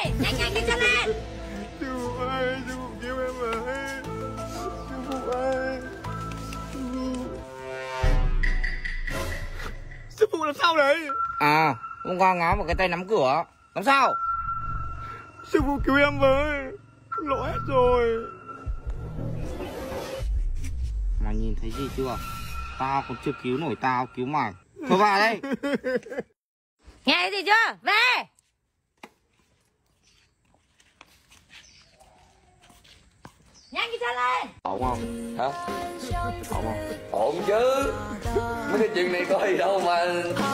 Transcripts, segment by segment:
đây. Nhanh nhanh đi chân lên. Sư phụ ơi, sư phụ cứu em với. Sư phụ ơi. Sư phụ làm sao đấy? À, hôm qua ngáo một cái tay nắm cửa. Làm sao? Sư phụ cứu em với. Lộ hết rồi. Mày nhìn thấy gì chưa? Tao còn chưa cứu nổi tao, cứu mày. Thôi vào đây. Nghe gì chưa? Về. Nhanh đi chân lên. Ổn không? Hả? Ổn không? Ổn chứ. Mấy cái chuyện này có gì đâu mà.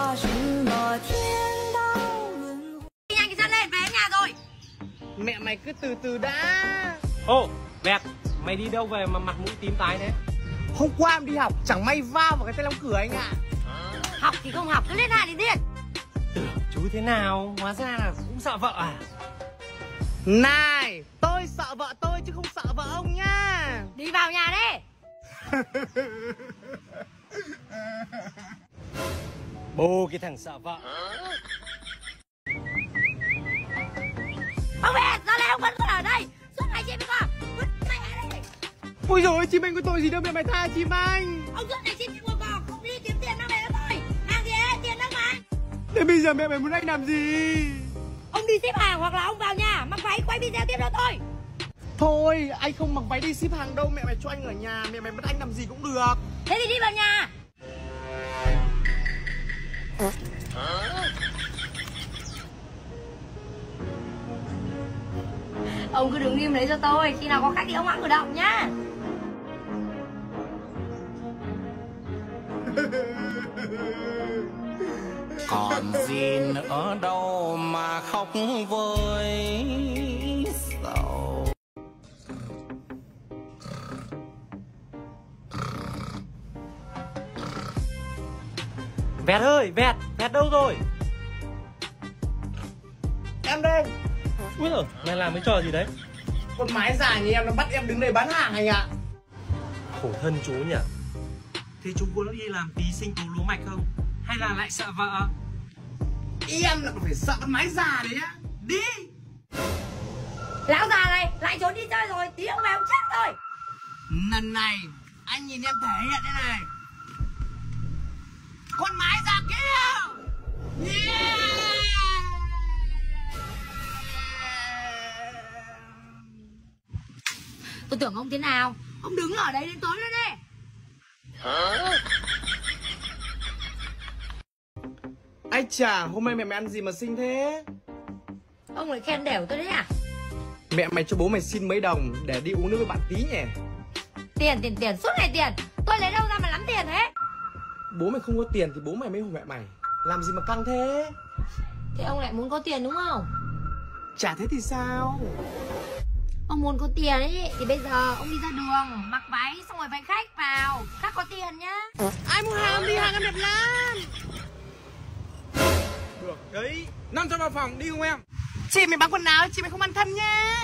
Nhanh đi chân lên, về nhà rồi. Mẹ mày cứ từ từ đã. Ô, Vẹt, mày đi đâu về mà mặt mũi tím tái thế? Hôm qua em đi học, chẳng may va vào cái tay nắm cửa anh ạ. Học thì không học, cứ lên hạ đi điên. Tưởng chú thế nào, hóa ra là cũng sợ vợ à? Này, tôi sợ vợ tôi chứ không sợ vợ ông nha. Đi vào nhà đi. Bố cái thằng sợ vợ. Ông Vẹt, ra đây, ông vẫn còn ở đây. Suốt ngày chim với con, vứt mẹ đi. Ôi dồi ôi, chim anh có tội gì đâu mẹ mày tha chim anh. Ông suốt ngày chim của cò, không đi kiếm tiền mang về cho tôi. Hàng gì ấy, tiền đâu mà. Thế bây giờ mẹ mày muốn anh làm gì? Ông đi xếp hàng hoặc là ông vào nhà mặc váy quay video tiếp cho tôi. Thôi, anh không mặc váy đi ship hàng đâu, mẹ mày cho anh ở nhà, mẹ mày bắt anh làm gì cũng được. Thế thì đi vào nhà. Ông cứ đứng im đấy cho tôi, khi nào có khách thì ông hẵng cử động nhá. Còn gì nữa đâu mà khóc với sầu. Vẹt ơi, Vẹt đâu rồi? Em đây. Úi giời, mày làm cái trò gì đấy? Con mái già như em nó bắt em đứng đây bán hàng anh ạ. Khổ thân chú nhỉ. Thế chú có đi làm tí sinh tố lúa mạch không? Hay là lại sợ vợ? Em là còn phải sợ con mái già đấy á. Đi. Lão già này lại trốn đi chơi rồi, tí ông về ông chết rồi. Lần này anh nhìn em thể hiện thế này. Con mái già kia. Yeah. Tôi tưởng ông thế nào. Ông đứng ở đấy đến tối nữa đi. Ai chà, hôm nay mẹ ăn gì mà xinh thế? Ông lại khen đều tôi đấy à? Mẹ mày cho bố mày xin mấy đồng để đi uống nước với bạn tí nhỉ? Tiền, suốt ngày tiền. Tôi lấy đâu ra mà lắm tiền thế? Bố mày không có tiền thì bố mày mới hùng mẹ mày. Làm gì mà căng thế? Thế ông lại muốn có tiền đúng không? Chả thế thì sao? Ông muốn có tiền ấy thì bây giờ ông đi ra đường mặc váy xong rồi váy khách vào, khách có tiền nhá. Ai mua hàng đi, hàng em đẹp lắm. Được đấy. 500 vào phòng đi không em? Chị mày bán quần áo, chị mày không ăn thân nhá.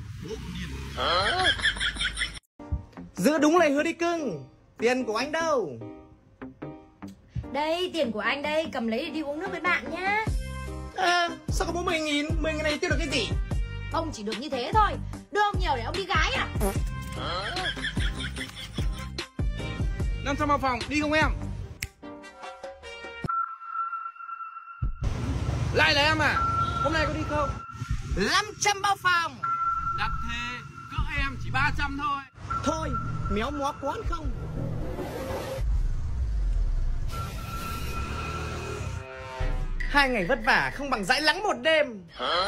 Giữ đúng lời hứa đi cưng. Tiền của anh đâu? Đây, tiền của anh đây, cầm lấy để đi uống nước với bạn nhá. Sao có 40.000? 10.000 này tiêu được cái gì? Ông chỉ được như thế thôi. Đưa ông nhiều để ông đi gái à? 500 vào phòng đi không em? Lại là em à? Hôm nay có đi không? 500 bao phòng. Đặt thế, cỡ em chỉ 300 thôi. Thôi, méo mó quán không? Hai ngày vất vả không bằng dãi nắng một đêm.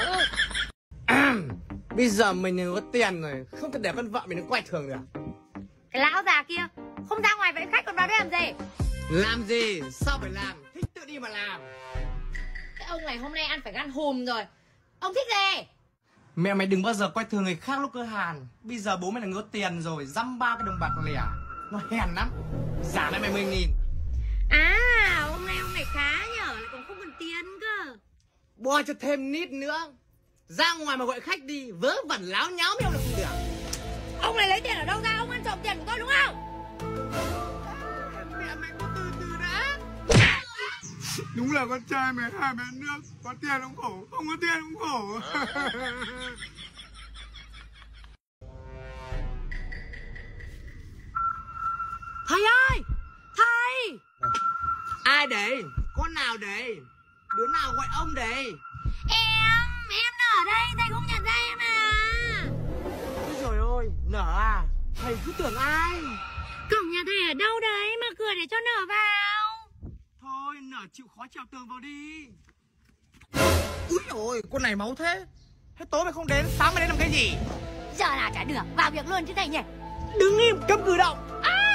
Bây giờ mình có tiền rồi, không thể để con vợ mình nó quay thường được. Cái lão già kia không ra ngoài vậy khách còn vào đây làm gì? Làm gì? Sao phải làm? Thích tự đi mà làm. Cái ông này hôm nay ăn phải gan hùm rồi. Ông thích gì? Mẹ mày đừng bao giờ coi thường người khác lúc cơ hàn. Bây giờ bố mày là ngứa tiền rồi, dăm ba cái đồng bạc lẻ. Nó hèn lắm. Giả lại mày 10.000. À, hôm nay ông này khá nhở, lại còn không cần tiền cơ. Bôi cho thêm nít nữa. Ra ngoài mà gọi khách đi, vớ vẩn láo nháo mèo là không được. Ông này lấy tiền ở đâu ra? Ông ăn trộm tiền của tôi đúng không? Mẹ mày có từ từ đã. Đúng là con trai 12 mẹ nước. Có tiền cũng khổ, không có tiền cũng khổ. Thầy ơi! Thầy! Ai đấy? Con nào đấy? Đứa nào gọi ông đấy? Em ở đây, thầy không nhận ra em à? Ôi trời ơi, Nở à? Thầy cứ tưởng ai? Cổng nhà thầy ở đâu đấy mà cửa để cho Nở vào? Thôi, Nở chịu khó trèo tường vào đi. Úi ôi, con này máu thế. Thế tối mày không đến, sáng mày đến làm cái gì? Giờ nào chả được, vào việc luôn chứ thầy nhỉ? Đứng im, cấm cử động.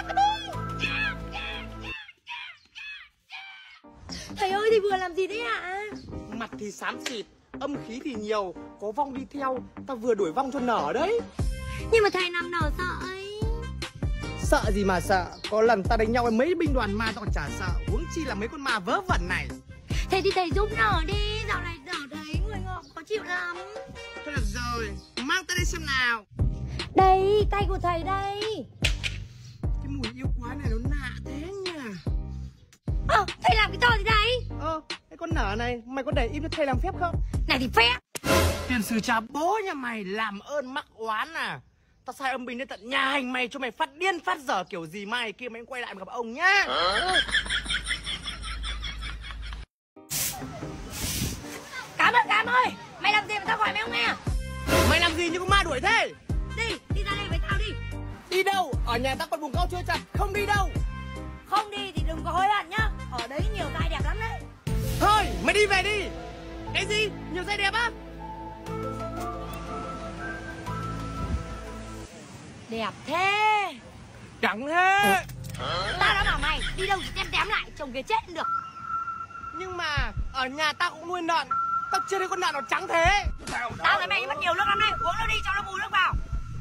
Thầy ơi, thầy vừa làm gì đấy ạ? Mặt thì xám xịt, âm khí thì nhiều, có vong đi theo. Ta vừa đuổi vong cho Nở đấy. Nhưng mà thầy làm Nở sợ ấy. Sợ gì mà sợ? Có lần ta đánh nhau với mấy binh đoàn ma tao còn chả sợ, huống chi là mấy con ma vớ vẩn này. Thế thì thầy giúp Nở đi, dạo này Nở thấy người ngợm khó chịu lắm. Thôi được rồi, mang ta đi xem nào. Đây, tay của thầy đây. Cái mùi yêu quái này nó lạ thế nhỉ? Thầy làm cái trò gì đấy? Cái con Nở này, mày có để im cho thầy làm phép không? Này thì phép. Tiền sử cha bố nhà mày làm ơn mắc oán à? Tao sai âm binh đến tận nhà hành mày cho mày phát điên phát dở kiểu gì mai kia mày quay lại mà gặp ông nhá. Cám ơi, mày làm gì mà tao gọi mày không nghe? Mày làm gì như con ma đuổi thế? Đi ra đây với tao đi. Đi đâu? Ở nhà tao còn vùng cao chưa chặt, không đi đâu. Không đi thì đừng có hối hận nhá. Ở đấy nhiều trai đẹp lắm đấy. Thôi, mày đi về đi. Cái gì? Nhiều trai đẹp á? Đẹp thế. Chẳng thế. Tao đã bảo mày đi đâu thì tém lại, chồng kia chết cũng được. Nhưng mà ở nhà tao cũng nuôi lợn. Tao chưa thấy con lợn nào trắng thế. Tao thấy mày mất nhiều nước lắm đấy. Uống nó đi cho nó bù nước vào.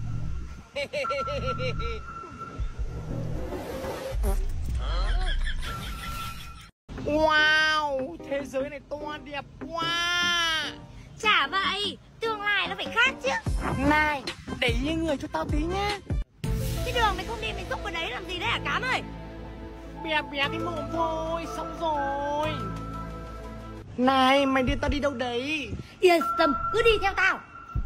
Wow, thế giới này to đẹp quá. Chả vậy, tương lai nó phải khác chứ. Này, để ý người cho tao tí nhá. Cái đường mày không đi mày xúc vào đấy làm gì đấy hả Cám ơi? Bè cái mồm thôi, xong rồi. Này, mày đi tao đi đâu đấy? Yên tâm, cứ đi theo tao.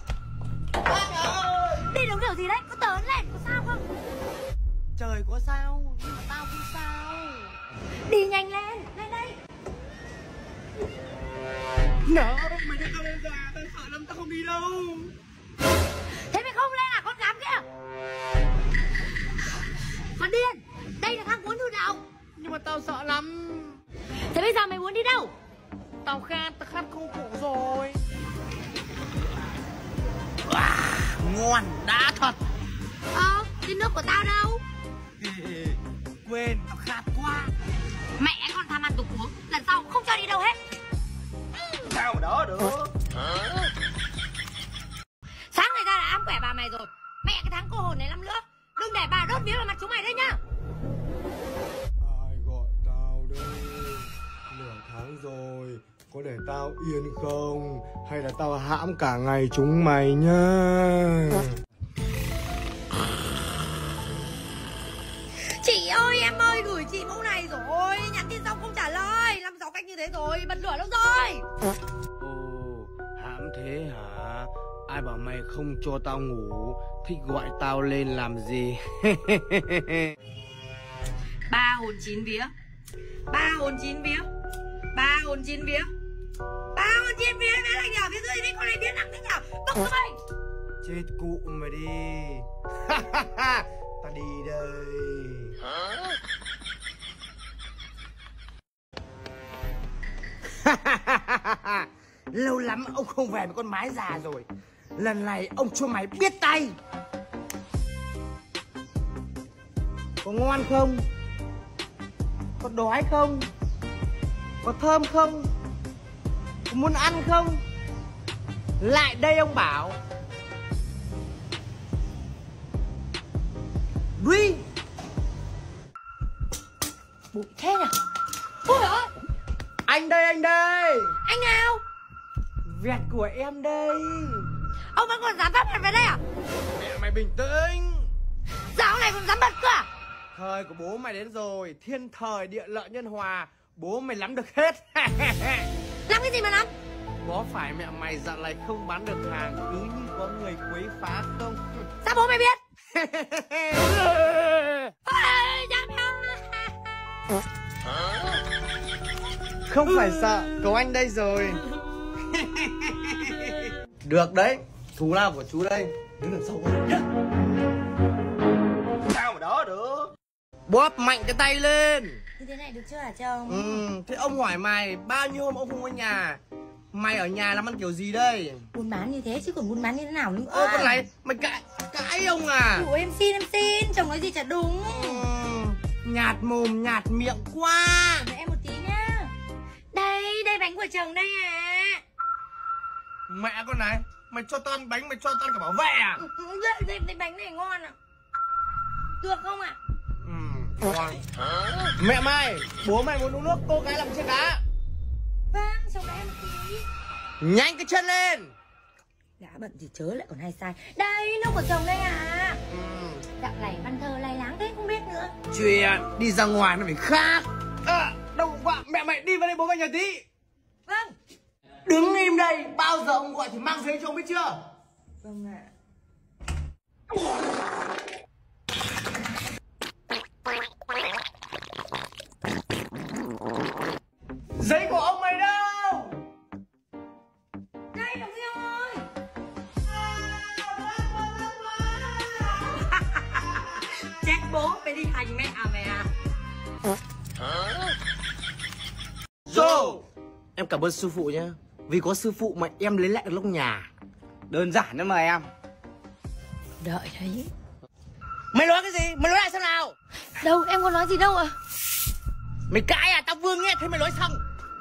Đi đúng điều gì đấy, có tớn lên, có sao không? Trời có sao, nhưng mà tao không sao. Đi nhanh lên, lên đây. Nở, mày đi tao lên già, tao sợ lắm, tao không đi đâu. Thế mày không lên à con Cám kia? Con điên, đây là thang cuốn thử động. Nhưng mà tao sợ lắm. Thế bây giờ mày muốn đi đâu? Tao khát không khổ rồi. Ngon, đã thật. Cái nước của tao đâu? Quên, tao khát quá. Mẹ con tham ăn tục uống, lần sau không cho đi đâu hết. Sao mà đó được? Sáng người ta đã ám quẻ bà mày rồi. Mẹ cái thằng cô hồn này lắm nữa. Đừng để bà đốt vía vào mặt chúng mày đấy nhá. Ai gọi tao đây? Nửa tháng rồi, có để tao yên không? Hay là tao hãm cả ngày chúng mày nhá? Chị ơi, em ơi, gửi chị mẫu này rồi. Nhắn tin xong không trả lời. Làm 6 cách như thế rồi, bật lửa lắm rồi. Ồ, hãm thế hả? Ai bảo mày không cho tao ngủ, thích gọi tao lên làm gì? Ba hồn chín vía. Ba hồn chín vía. Ba hồn chín vía. Ba hồn chín vía, bé lạnh nhỏ phía dưới đấy, con này biết nặng thế nhở? Bốc cho mày. Chết cụ mày đi. Ta đi đây. Lâu lắm ông không về với con mái già rồi. Lần này ông cho mày biết tay. Có ngon không? Có đói không? Có thơm không? Có muốn ăn không? Lại đây ông bảo. Đi. Bụi thế nhở? Ôi ơi, Anh đây, anh đây. anh nào? Vẹt của em đây. Ông vẫn còn dám bắt mặt về đây à? Mẹ mày bình tĩnh. Dạo này còn dám bật cơ à? Thời của bố mày đến rồi. Thiên thời địa lợi nhân hòa. bố mày nắm được hết. Làm cái gì mà nắm? Có phải mẹ mày dạo này không bán được hàng cứ như có người quấy phá không? Sao bố mày biết? Không phải sợ, có anh đây rồi. Được đấy, thù lao của chú đây. Đứng đằng sau con. Sao mà đó được? Bóp mạnh cái tay lên. Như thế này được chưa hả chồng? Thế ông hỏi mày, bao nhiêu hôm ông không có nhà? Mày ở nhà làm ăn kiểu gì đây? Buôn bán như thế chứ còn buôn bán như thế nào nữa? Ơ con này, mày cãi ông à? Ủa em xin, chồng nói gì chả đúng. Nhạt mồm, nhạt miệng quá. Đợi em một tí nhá. Đây bánh của chồng đây à. Mẹ con này, mày cho tao ăn bánh, mày cho tao ăn cả bảo vệ à? Đây bánh này ngon à. Được không ạ? Ngon. Mẹ mày, bố mày muốn uống nước, cô gái làm chiếc cá. Vâng, chồng đợi em một tí. Nhanh cái chân lên. Đã bận thì chớ lại còn hay sai. Đây, nước của chồng đây à. Dạo này văn thơ lai láng thế không biết nữa. Chuyện đi ra ngoài nó phải khác. Đâu quá, mẹ mày đi vào đây bố mày nhà tí. Vâng. Đứng im đây, bao giờ ông gọi thì mang giấy cho ông biết chưa? Vâng ạ. Giấy của ông mày đâu? Đây đồng Diêu ơi. Chết bố, phải đi hành mẹ à mẹ à. Joe, em cảm ơn sư phụ nhá. Vì có sư phụ mà em lấy lại được lông nhà. Đơn giản thôi mà em. Đợi đấy. Mày nói cái gì? Mày nói lại xem nào. Đâu, em có nói gì đâu ạ. Mày cãi à? Tao vừa nghe thấy mày nói xong.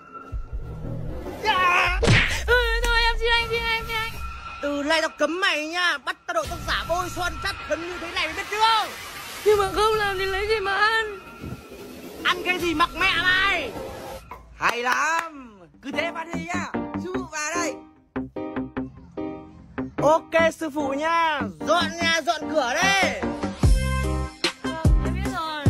Thôi em xin anh. Từ nay tao cấm mày nha. Bắt tao đội tao giả bôi son chắt phấn như thế này mày biết chưa? Nhưng mà không làm thì lấy gì mà ăn. Ăn cái gì mặc mẹ mày. Hay lắm. Cứ thế phát đi nhá. Sư phụ vào đây. Ok sư phụ nha. Dọn nhà dọn cửa đi. Em biết rồi.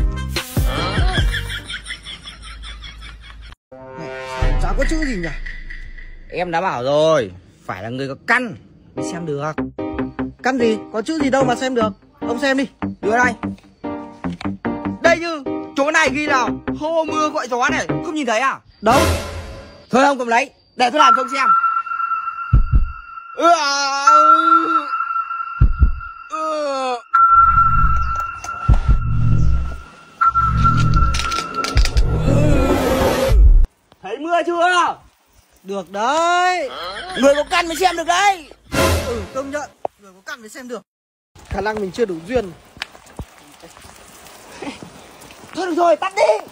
Chả có chữ gì nhỉ? Em đã bảo rồi, phải là người có căn mới xem được. Căn gì? Có chữ gì đâu mà xem được. Ông xem đi, đưa đây. Đây như chỗ này ghi nào hô mưa gọi gió này, không nhìn thấy à? Đâu? Thôi ông cầm lấy, để tôi làm cho ông xem. Thấy mưa chưa? Được đấy. Người có căn mới xem được đấy. Công nhận, người có căn mới xem được. Khả năng mình chưa đủ duyên. Thôi được rồi, tắt đi.